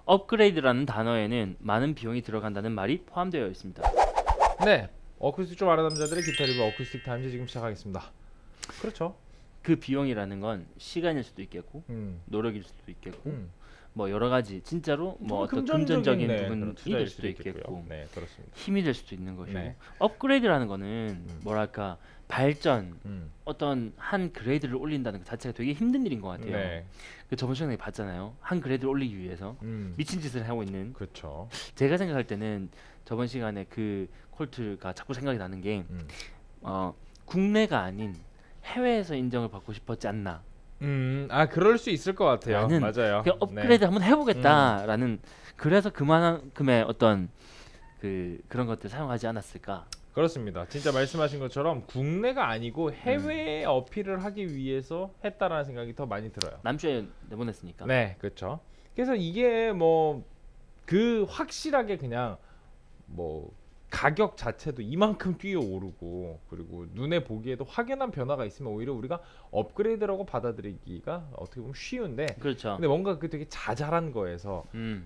업그레이드라는 단어에는 많은 비용이 들어간다는 말이 포함되어 있습니다. 네, 어쿠스틱 좀 아는 남자들의 기타 리뷰 어쿠스틱 타임즈 지금 시작하겠습니다. 그렇죠. 그 비용이라는 건 시간일 수도 있겠고 노력일 수도 있겠고 뭐 여러 가지 진짜로 뭐 어떤 금전적인 부분이 될 수도 있겠고 네, 그렇습니다. 힘이 될 수도 있는 것이고 네. 업그레이드라는 거는 뭐랄까 발전 어떤 한 그레이드를 올린다는 것 자체가 되게 힘든 일인 것 같아요. 네. 저번 시간에 봤잖아요. 한 그레이드를 올리기 위해서 미친 짓을 하고 있는. 그렇죠. 제가 생각할 때는 저번 시간에 그 콜트가 자꾸 생각이 나는 게 국내가 아닌 해외에서 인정을 받고 싶었지 않나. 그럴 수 있을 것 같아요. 맞아요. 그냥 업그레이드 한번 해보겠다라는 그래서 그만큼의 어떤 그런 것들 사용하지 않았을까. 그렇습니다. 진짜 말씀하신 것처럼 국내가 아니고 해외에 어필을 하기 위해서 했다라는 생각이 더 많이 들어요. 남주에 내보냈으니까. 네, 그렇죠. 그래서 이게 뭐 확실하게 그냥 뭐 가격 자체도 이만큼 뛰어오르고 그리고 눈에 보기에도 확연한 변화가 있으면 오히려 우리가 업그레이드라고 받아들이기가 어떻게 보면 쉬운데 그렇죠. 근데 뭔가 그 되게 자잘한 거에서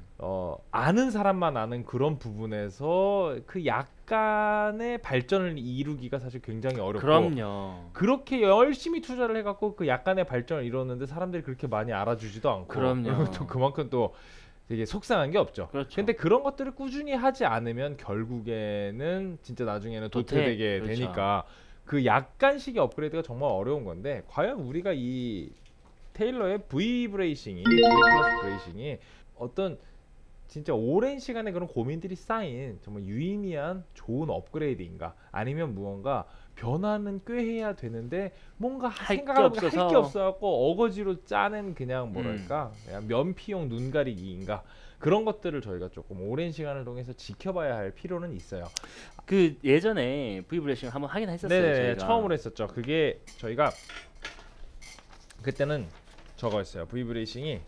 아는 사람만 아는 그런 부분에서 그 약간의 발전을 이루기가 사실 굉장히 어렵고 그럼요. 그렇게 열심히 투자를 해갖고 그 약간의 발전을 이뤘는데 사람들이 그렇게 많이 알아주지도 않고 그럼요. 또 그만큼 또 되게 속상한 게 없죠. 그렇죠. 근데 그런 것들을 꾸준히 하지 않으면 결국에는 진짜 나중에는 도태되게 그렇죠. 되니까 그 약간씩의 업그레이드가 정말 어려운 건데 과연 우리가 이 테일러의 V 브레이싱이 V 플러스 브레이싱이 어떤 진짜 오랜 시간에 그런 고민들이 쌓인 정말 유의미한 좋은 업그레이드인가 아니면 무언가 변화는 꽤 해야 되는데 뭔가 생각하는 게 할 게 없어갖고 어거지로 짜낸 그냥 뭐랄까 그냥 면피용 눈가리기인가 그런 것들을 저희가 조금 오랜 시간을 통해서 지켜봐야 할 필요는 있어요. 그 예전에 V 브레이싱 한번 하긴 했었어요. 네, 저희가. 처음으로 했었죠. 그게 저희가 그때는 저거였어요. V 브레이싱이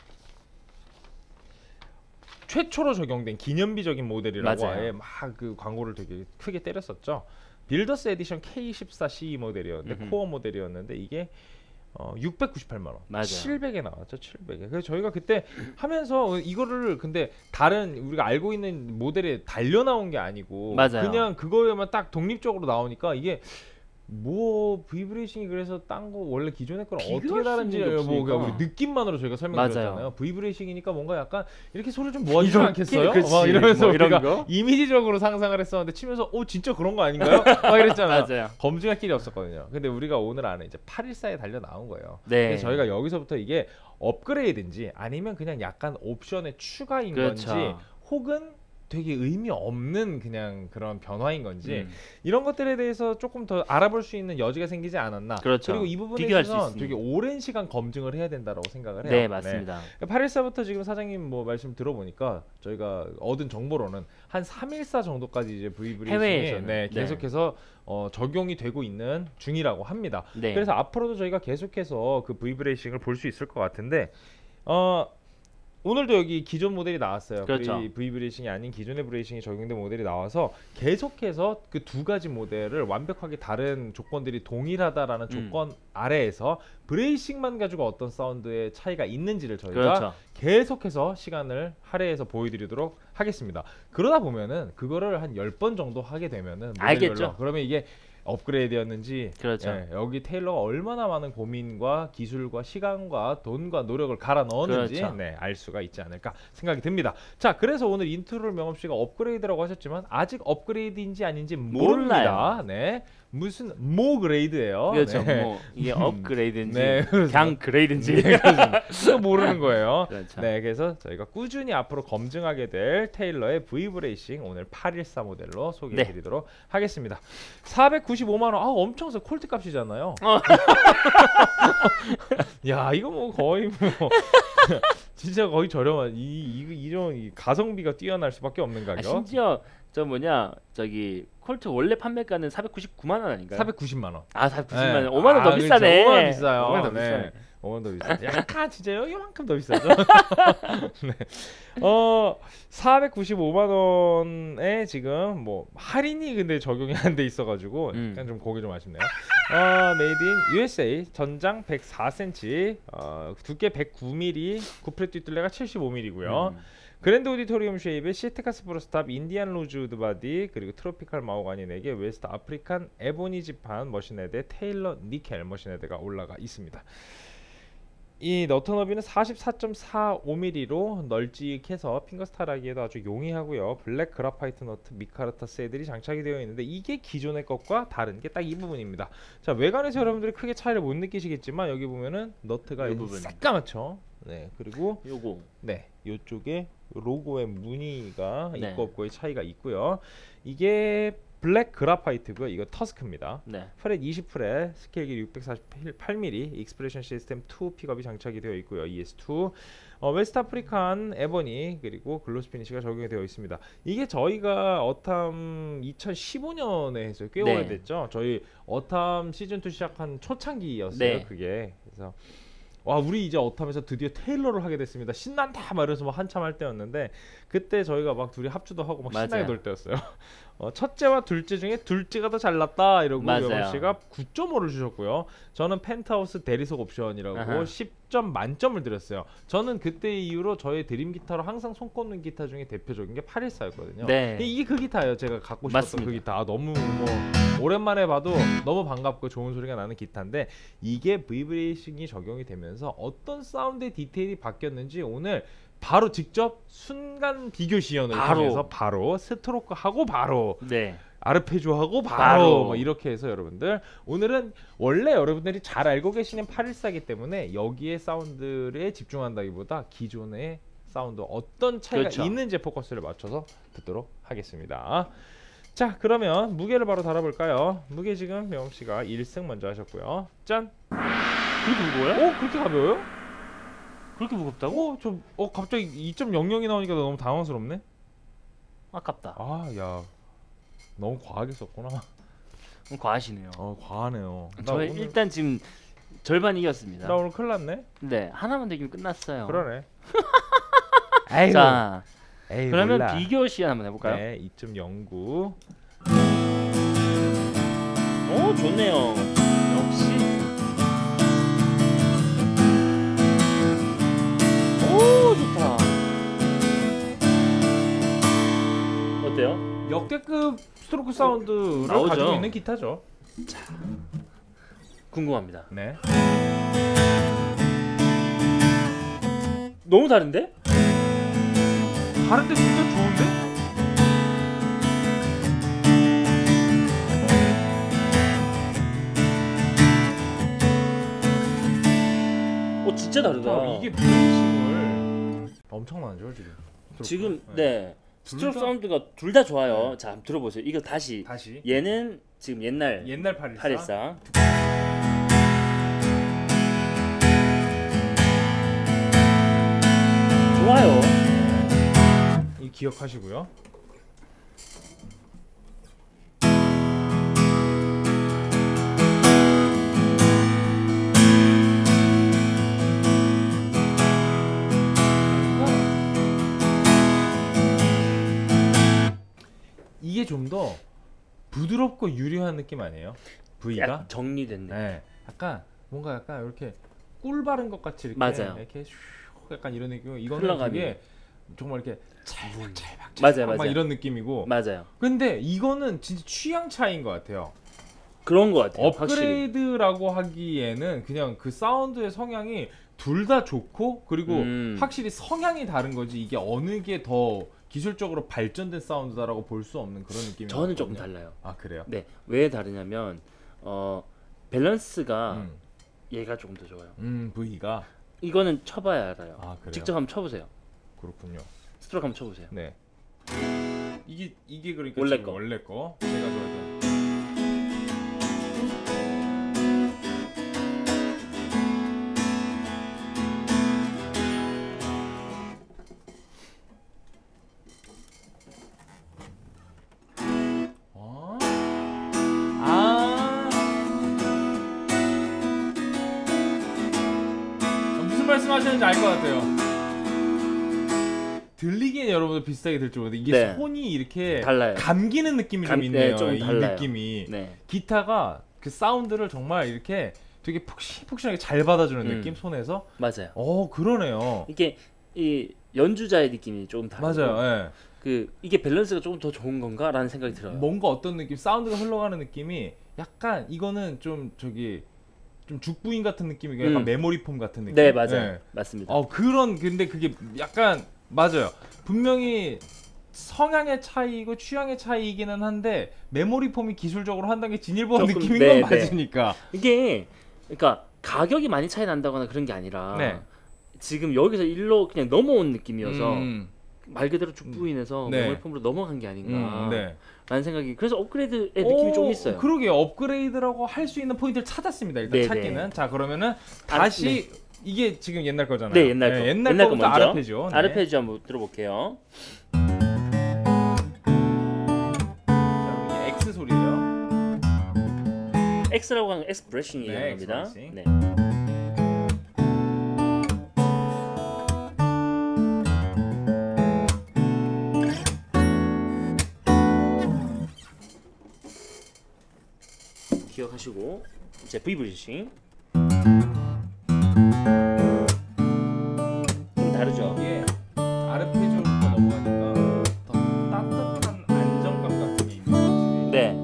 최초로 적용된 기념비적인 모델이라고 아예 막 그 광고를 되게 크게 때렸었죠. 빌더스 에디션 K14CE 모델이었는데 코어 모델이었는데 이게 698만 원, 맞아요. 700에 나왔죠. 700에. 그래서 저희가 그때 하면서 이거를 근데 다른 우리가 알고 있는 모델에 달려 나온 게 아니고 맞아요. 그냥 그거에만 딱 독립적으로 나오니까 이게 뭐 V 브레이싱이 그래서 딴 거 원래 기존의 거랑 어떻게 다른지 뭐 우리 느낌만으로 저희가 설명드렸잖아요. V 브레이싱이니까 뭔가 약간 이렇게 소리 좀 모아주지 않겠어요? 막 이러면서 뭐 우리가 거? 이미지적으로 상상을 했었는데 치면서 진짜 그런 거 아닌가요? 막 이랬잖아요. 맞아요. 검증할 길이 없었거든요. 근데 우리가 오늘 안에 이제 814에 달려 나온 거예요. 네. 그래서 저희가 여기서부터 이게 업그레이드인지 아니면 그냥 약간 옵션의 추가인 그렇죠. 건지 혹은 되게 의미 없는 그냥 그런 변화인 건지 이런 것들에 대해서 조금 더 알아볼 수 있는 여지가 생기지 않았나. 그렇죠. 그리고 이 부분에 있어서 되게 오랜 시간 검증을 해야 된다고 생각을 해요. 네, 맞습니다. 네. 814부터 지금 사장님 뭐 말씀 들어보니까 저희가 얻은 정보로는 한 314 정도까지 이제 V 브레이싱이 계속해서 적용이 되고 있는 중이라고 합니다. 네. 그래서 앞으로도 저희가 계속해서 그 V 브레이싱을 볼 수 있을 것 같은데 오늘도 여기 기존 모델이 나왔어요. 그렇죠. V 브레이싱이 아닌 기존의 브레이싱이 적용된 모델이 나와서 계속해서 그 두 가지 모델을 완벽하게 다른 조건들이 동일하다라는 조건 아래에서 브레이싱만 가지고 어떤 사운드의 차이가 있는지를 저희가 계속해서 시간을 할애해서 보여드리도록 하겠습니다. 그러다 보면은 그거를 한 10번 정도 하게 되면은 알겠죠. 그러면 이게 업그레이드였는지 여기 테일러가 얼마나 많은 고민과 기술과 시간과 돈과 노력을 갈아 넣었는지 알 수가 있지 않을까 생각이 듭니다. 자, 그래서 오늘 인트로를 명엄씨가 업그레이드라고 하셨지만 아직 업그레이드인지 아닌지 모릅니다. 네, 무슨 모그레이드예요. 그렇죠. 뭐 이게 업그레이드인지 그냥 그레이드인지 또 모르는 거예요. 그렇죠. 네, 그래서 저희가 꾸준히 앞으로 검증하게 될 테일러의 V 브레이싱 오늘 814 모델로 소개해드리도록 하겠습니다. 495만 원, 엄청 세 콜트 값이잖아요. 야, 이거 뭐 거의 뭐 진짜 거의 저렴한 이런 가성비가 뛰어날 수밖에 없는 가격. 심지어 저기 콜트 원래 판매가는 499만 원 아닌가요? 490만 원. 490만 원. 5만 원 더 비싸네. 5만 원 비싸요. 5만 원 더 비싸네. 5만 원 더 비싸. 약간 진짜 여기만큼 더 비싸죠. 네. 495만 원에 지금 뭐 할인이 근데 적용이 안 돼 있어가지고 약간 좀 그게 좀 아쉽네요. 메이드 인 USA 전장 104cm, 두께 109mm, 구프레 뒷둘레가 75mm고요. 그랜드 오디토리움 쉐입의 시트카스 브러스탑, 인디안 로즈우드 바디, 그리고 트로피칼 마호가니 4개, 웨스트 아프리칸 에보니 지판 머신헤드에 테일러 니켈 머신헤드가 올라가 있습니다. 이 너트 너비는 44.45mm로 널찍해서 핑거스타라기에도 아주 용이하고요. 블랙 그라파이트 너트 미카르타 세들이 장착이 되어 있는데 이게 기존의 것과 다른 게 딱 이 부분입니다. 자, 외관에서 여러분들이 크게 차이를 못 느끼시겠지만 여기 보면은 너트가 새까맣죠. 네, 그리고 요거 네, 요쪽에 로고의 무늬가 네. 있고 없고의 차이가 있고요. 이게 블랙 그라파이트고요. 이거 터스크입니다. 네. 프렛 20프렛, 스케일 길이 648mm, 익스프레션 시스템 2 픽업이 장착이 되어 있고요. ES2, 웨스트 아프리칸 에버니, 그리고 글로스 피니시가 적용이 되어 있습니다. 이게 저희가 어탐 2015년에 했어요. 꽤 네. 오래됐죠. 저희 어탐 시즌2 시작한 초창기였어요. 네. 그게. 그래서 와, 우리 이제 어탐에서 드디어 테일러를 하게 됐습니다. 신난다 말해서 막 한참 할 때였는데 그때 저희가 막 둘이 합주도 하고 막 신나게 맞아요. 놀 때였어요. 첫째와 둘째 중에 둘째가 더 잘났다 이러고 맞아요. 명원 씨가 9.5를 주셨고요. 저는 펜트하우스 대리석 옵션이라고 아하. 10점 만점을 드렸어요. 저는 그때 이후로 저의 드림 기타로 항상 손꼽는 기타 중에 대표적인 게 814였거든요. 네. 이게 그 기타예요. 제가 갖고 싶었던 맞습니다. 그 기타. 너무 뭐 오랜만에 봐도 너무 반갑고 좋은 소리가 나는 기타인데 이게 비브레이션이 적용이 되면서 어떤 사운드의 디테일이 바뀌었는지 오늘 바로 직접 순간 비교 시연을 통해서 바로 스트로크하고 바로 네. 아르페지오하고 바로 바로. 뭐 이렇게 해서 여러분들 오늘은 원래 여러분들이 잘 알고 계시는 814이기 때문에 여기에 사운드에 집중한다기보다 기존의 사운드 어떤 차이가 그렇죠. 있는지 포커스를 맞춰서 듣도록 하겠습니다. 자, 그러면 무게를 바로 달아볼까요? 무게 지금 명씨가 1승 먼저 하셨고요. 짠! 그렇게 무거워요? 오, 그렇게 가벼워요? 그렇게 무겁다고? 갑자기 2.00이 나오니까 너무 당황스럽네. 아깝다. 아, 야, 너무 과하게 썼구나. 과하시네요. 과하네요. 저희 오늘, 일단 지금 절반 이겼습니다. 나 오늘 큰일 났네. 네, 하나만 되기면 끝났어요. 그러네. 아이고. 자, 에이, 그러면 몰라. 비교 시연 한번 해볼까요? 네, 2.09. 오, 좋네요. 역시. 오, 좋다. 어때요? 역대급 스트로크 사운드를 나오죠. 가지고 있는 기타죠. 궁금합니다. 네. 너무 다른데? 다른데 진짜 좋은데? 진짜 다르다. 이게 브레이싱을 엄청나죠 지금. 지금 스트로크. 네. 둘 스트로크 다- 사운드가 둘 다 좋아요. 자, 한번 들어보세요. 이거 다시. 다시 얘는 지금 옛날 옛날 814. 814. 좋아요. 이 기억하시고요. 이게 좀 더 부드럽고 유려한 느낌 아니에요? V가? 약 정리됐네. 네. 약간 뭔가 약간 이렇게 꿀 바른 것 같이 이렇게 맞아요. 이렇게 슈 약간 이런 느낌. 이거는 흘러가는. 되게 정말 이렇게 찰박찰박 맞아요, 막 맞아요. 이런 느낌이고. 맞아요. 근데 이거는 진짜 취향 차이인 것 같아요. 그런 것 같아요. 확실히. 업그레이드라고 하기에는 그냥 그 사운드의 성향이 둘 다 좋고 그리고 확실히 성향이 다른 거지 이게 어느 게 더 기술적으로 발전된 사운드다라고 볼 수 없는 그런 느낌이. 저는 조금 달라요. 아, 그래요? 네, 왜 다르냐면 밸런스가 음. 얘가 조금 더 좋아요. V가. 이거는 쳐봐야 알아요. 아, 그래요? 직접 한번 쳐보세요. 그렇군요. 스트로크 한번 쳐보세요. 네. 이게 그러니까 원래 지금 거. 원래 거. 제가 그래도 무슨 말씀하시는지 알 것 같아요. 들리기엔 여러분들 비슷하게 들줄 모르는데 이게 네. 손이 이렇게 달라요. 감기는 느낌이 좀 네, 있네요. 좀 이 달라요. 느낌이. 네. 기타가 그 사운드를 정말 이렇게 되게 푹신푹신하게 잘 받아주는 느낌 손에서. 맞아요. 그러네요. 이게 이 연주자의 느낌이 조금 다르고 맞아요. 예. 그 이게 밸런스가 조금 더 좋은 건가라는 생각이 들어요. 뭔가 어떤 느낌, 사운드가 흘러가는 느낌이 약간 이거는 좀 저기 좀 죽부인 같은 느낌이고 약간 메모리 폼 같은 느낌. 네, 맞아요. 예. 맞습니다. 그런 근데 그게 약간 맞아요. 분명히 성향의 차이고 취향의 차이이기는 한데 메모리 폼이 기술적으로 한 단계 진일보한 조금, 느낌인 네, 건 맞으니까. 이게 그러니까 가격이 많이 차이 난다거나 그런 게 아니라 네. 지금 여기서 일로 그냥 넘어온 느낌이어서 말 그대로 죽부인에서 네. 메모리 폼으로 넘어간 게 아닌가 네. 라는 생각이 그래서 업그레이드의 느낌이 좀 있어요. 그러게요. 업그레이드라고 할 수 있는 포인트를 찾았습니다. 일단 네, 찾기는. 자, 그러면은 다시 이게 지금 옛날 거잖아요. 네, 옛날 거. 옛날 거 거부터 먼저. 아르페지오. 네. 아르페지오 한번 들어볼게요. 자, 이게 X 소리예요. X라고 하는 엑스프레싱이 네, 겁니다. 엑스프레싱. 네. 기억하시고 이제 V 브리싱 좀 다르죠. 이게 아르페지오로 넘어가니까 더 따뜻한 안정감 같은 게 있네요. 확실히. 네.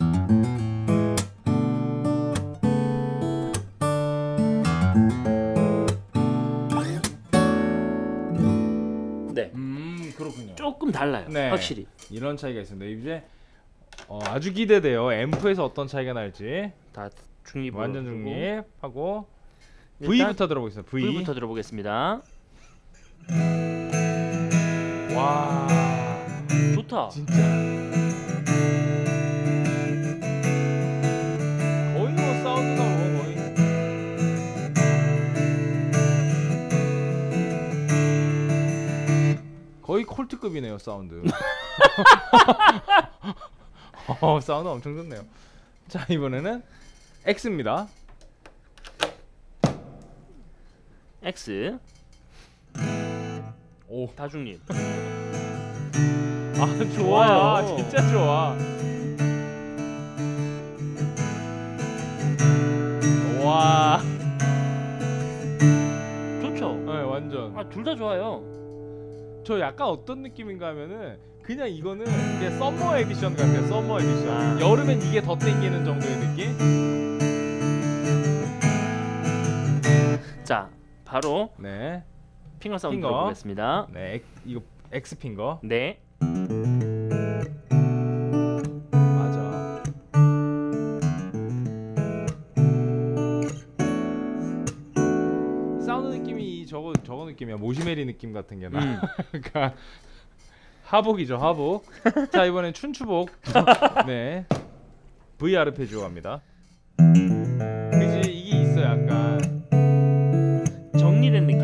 네. 그렇군요. 조금 달라요. 네. 확실히. 이런 차이가 있습니다. 이제 아주 기대돼요. 앰프에서 어떤 차이가 날지. 다 중립 완전 중립하고 일단 V부터 들어보겠습니다. V. V부터 들어보겠습니다. 와, 좋다. 진짜 거의 뭐 사운드가 뭐 거의 콜트급이네요 사운드. 사운드 엄청 좋네요. 자, 이번에는 X입니다. X 오, 다중립. 좋아. 좋아요. 진짜 좋아. 와, 좋죠. 네, 완전. 둘 다 좋아요. 저 약간 어떤 느낌인가 하면은 그냥 이거는 그냥 썸머 에디션 같아요. 썸머 에디션. 여름엔 이게 더 땡기는 정도의 느낌? 자, 바로 네. 핑거 사운드 핑거. 들어보겠습니다. 네, 이거 X 핑거. 네. 맞아. 사운드 느낌이 저거 느낌이야. 모시메리 느낌 같은 게 나. 그러니까 하복이죠, 하복. 자, 이번엔 춘추복. 네. V 아르페지오 갑니다. 그지, 이게 있어 약간. 정리된 느낌.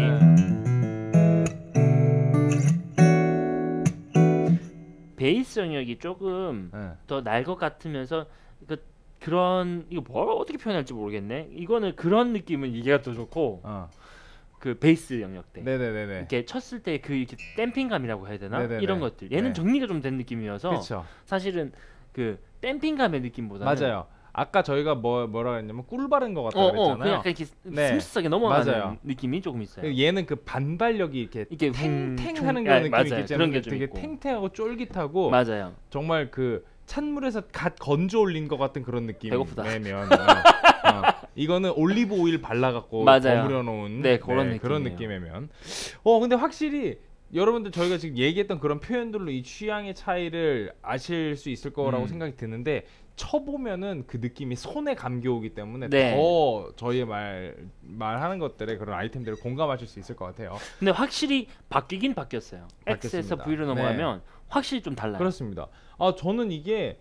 베이스 영역이 조금 더 날 것 같으면서 그런 이거 뭘 어떻게 표현할지 모르겠네. 이거는 그런 느낌은 이게가 더 좋고 그 베이스 영역 때 네네네네. 이렇게 쳤을 때 그 이렇게 댐핑감이라고 해야 되나? 네네네. 이런 것들 얘는 네. 정리가 좀 된 느낌이어서 그렇죠. 사실은 그 댐핑감의 느낌보다는 맞아요. 아까 저희가 뭐라 했냐면 꿀 바른 것 같다 그랬잖아요. 그냥 약간 이렇게 네. 스무스하게 넘어가는 맞아요. 느낌이 조금 있어요. 얘는 그 반발력이 이렇게 이게 탱탱하는 그런 느낌이 맞아요. 있잖아요. 그런 게 좀 되게 있고. 탱탱하고 쫄깃하고 맞아요. 정말 그 찬물에서 갓 건져 올린 것 같은 그런 느낌. 배고프다. 내면 이거는 올리브 오일 발라갖고 맞아요. 버무려 놓은 네, 그런 그런 느낌이에요. 느낌이면. 근데 확실히 여러분들 저희가 지금 얘기했던 그런 표현들로 이 취향의 차이를 아실 수 있을 거라고 생각이 드는데 쳐보면은 그 느낌이 손에 감겨오기 때문에 네. 더 저희의 말하는 것들에 그런 아이템들을 공감하실 수 있을 것 같아요. 근데 확실히 바뀌긴 바뀌었어요. 바뀌었습니다. X에서 V로 넘어가면 확실히 좀 달라요. 그렇습니다. 저는 이게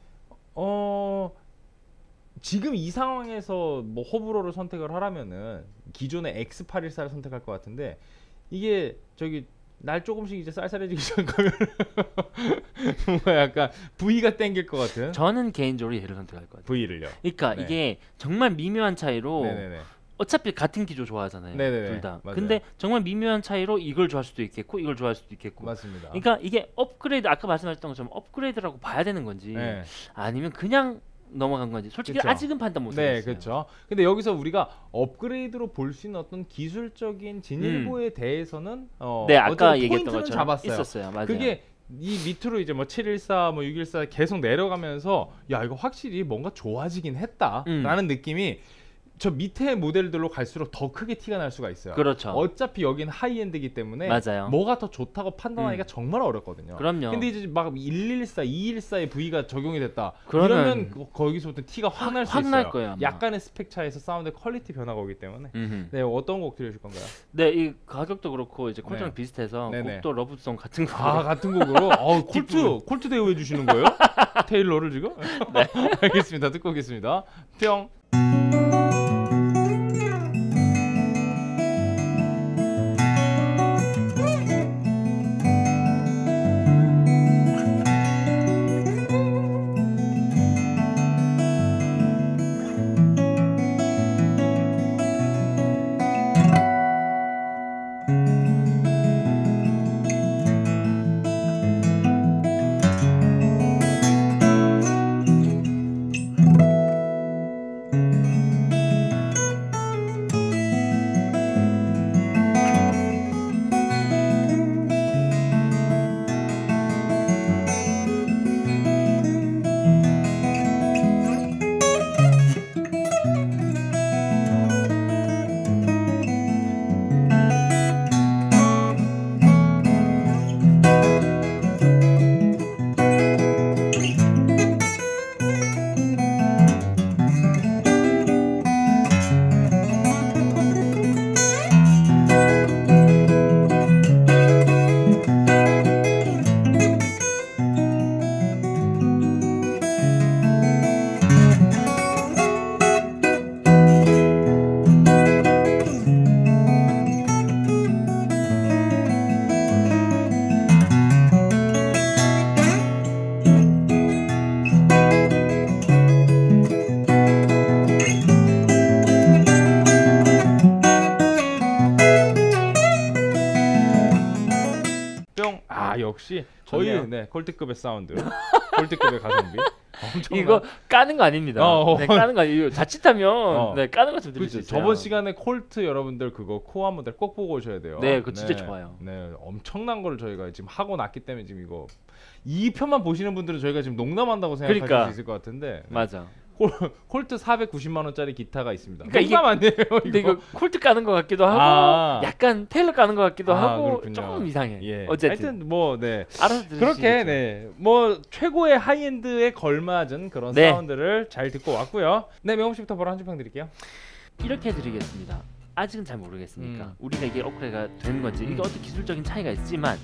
지금 이 상황에서 뭐 호불호를 선택을 하라면은 기존의 X814를 선택할 것 같은데 이게 저기 날 조금씩 이제 쌀쌀해지기 시작하면 뭔가 약간 V가 땡길 것 같은. 저는 개인적으로 얘를 선택할 것 같아요. V를요. 그러니까 네. 이게 정말 미묘한 차이로 네네네. 어차피 같은 기조 좋아하잖아요. 네네네. 둘 다. 맞아요. 근데 정말 미묘한 차이로 이걸 좋아할 수도 있겠고 이걸 좋아할 수도 있겠고. 맞습니다. 그러니까 이게 업그레이드 아까 말씀하셨던 것처럼 업그레이드라고 봐야 되는 건지 네. 아니면 그냥 넘어간 건지 솔직히 그쵸? 아직은 판단 못하겠어요. 네, 그렇죠. 근데 여기서 우리가 업그레이드로 볼 수 있는 어떤 기술적인 진일보에 대해서는 네, 아까 얘기했던 포인트는 것처럼 잡았어요. 있었어요. 맞아요. 그게 이 밑으로 이제 뭐 714, 뭐 614 계속 내려가면서 야 이거 확실히 뭔가 좋아지긴 했다라는 느낌이 저 밑에 모델들로 갈수록 더 크게 티가 날 수가 있어요. 그렇죠. 어차피 여기는 하이엔드이기 때문에 맞아요. 뭐가 더 좋다고 판단하기가 정말 어렵거든요. 그럼요. 근데 이제 막 114, 214의 V가 적용이 됐다. 그러면 이러면 거기서부터 티가 확 날 수 확 있어요. 날 거예요, 아마. 약간의 스펙 차에서 사운드 퀄리티 변화가 오기 때문에. 네, 어떤 곡 들으실 건가요? 네, 이 가격도 그렇고 이제 콜트랑 네. 비슷해서 네네. 곡도 러브송 같은 거. 아, 같은 곡으로. 콜트 대우해 주시는 거예요? 테일러를 지금? 네. 알겠습니다. 듣고 오겠습니다. 뿅. 역시 거의 네, 콜트급의 사운드, 콜트급의 가성비. 이거 까는 거 아닙니다. 네, 까는 거 아니에요. 자칫하면 네, 까는 거 좀 들릴 수 있어요. 저번 시간에 콜트 여러분들 그거 코어 모델 꼭 보고 오셔야 돼요. 네, 그거 진짜 좋아요. 네, 엄청난 걸 저희가 지금 하고 났기 때문에 지금 이거 이 편만 보시는 분들은 저희가 지금 농담한다고 생각하실 수 있을 것 같은데. 네. 맞아. 콜트 490만 원짜리 기타가 있습니다. 그러니까 농담 아니에요. 근데 이거 콜트 까는 것 같기도 하고 약간 테일러 까는 것 같기도 하고 그렇군요. 조금 이상해. 예. 어쨌든 하여튼 뭐 네. 알아서 그렇게 네. 뭐 최고의 하이엔드에 걸맞은 그런 사운드를 잘 듣고 왔고요. 네, 명호 씨부터 바로 한 줄 평 드릴게요. 이렇게 드리겠습니다. 아직은 잘 모르겠으니까 우리가 이게 업그레이드가 되는 건지 이게 어떤 기술적인 차이가 있지만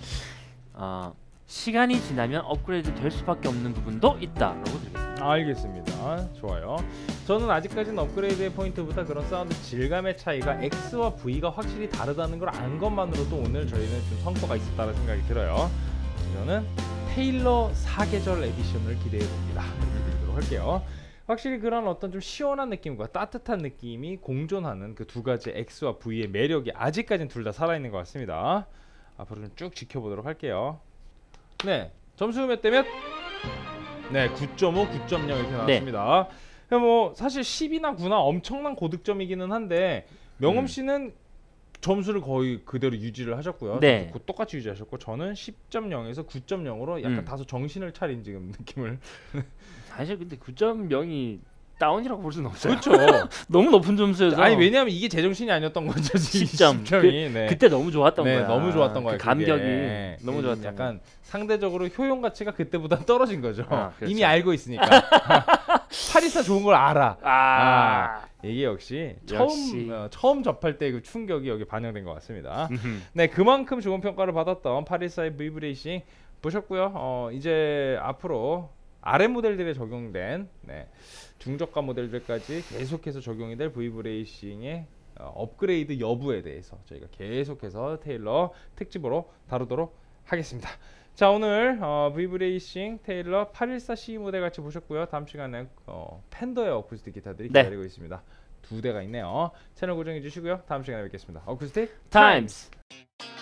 시간이 지나면 업그레이드 될 수밖에 없는 부분도 있다라고 드리겠습니다. 알겠습니다. 좋아요. 저는 아직까지는 업그레이드의 포인트보다 그런 사운드 질감의 차이가 X와 V가 확실히 다르다는 걸 안 것만으로도 오늘 저희는 좀 성과가 있었다는 생각이 들어요. 저는 테일러 4계절 에디션을 기대해 봅니다. 이렇게 드리도록 할게요. 확실히 그런 어떤 좀 시원한 느낌과 따뜻한 느낌이 공존하는 그 두 가지 X와 V의 매력이 아직까지는 둘 다 살아있는 것 같습니다. 앞으로 좀 쭉 지켜보도록 할게요. 네, 점수 몇 대면? 네, 9.5, 9.0 이렇게 나왔습니다. 네. 뭐 사실 10이나 9나 엄청난 고득점이기는 한데 명엄 씨는 점수를 거의 그대로 유지를 하셨고요. 네. 똑같이 유지하셨고 저는 10.0에서 9.0으로 약간 다소 정신을 차린 지금 느낌을. 사실 근데 9.0이 다운이라고 볼 수는 없어요. 그렇죠. 너무 높은 점수여서. 아니 왜냐하면 이게 제정신이 아니었던 거죠. 10점이. 네. 그때 너무 좋았던 거야. 너무 좋았던 거예요. 그 감격이 너무 좋았던. 약간 상대적으로 효용 가치가 그때보다 떨어진 거죠. 그렇죠. 이미 알고 있으니까. 파리사 좋은 걸 알아. 이게 역시 처음 접할 때 그 충격이 여기 반영된 것 같습니다. 네, 그만큼 좋은 평가를 받았던 파리사의 V-브레이싱 보셨고요. 이제 앞으로 RM 모델들에 적용된 중저가 모델들까지 계속해서 적용이 될 V-브레이싱의 업그레이드 여부에 대해서 저희가 계속해서 테일러 특집으로 다루도록 하겠습니다. 자, 오늘 V-브레이싱 테일러 814C 모델 같이 보셨고요. 다음 시간에 팬더의 어쿠스틱 기타들이 기다리고 있습니다. 2대가 있네요. 채널 고정해 주시고요. 다음 시간에 뵙겠습니다. 어쿠스틱 타임스.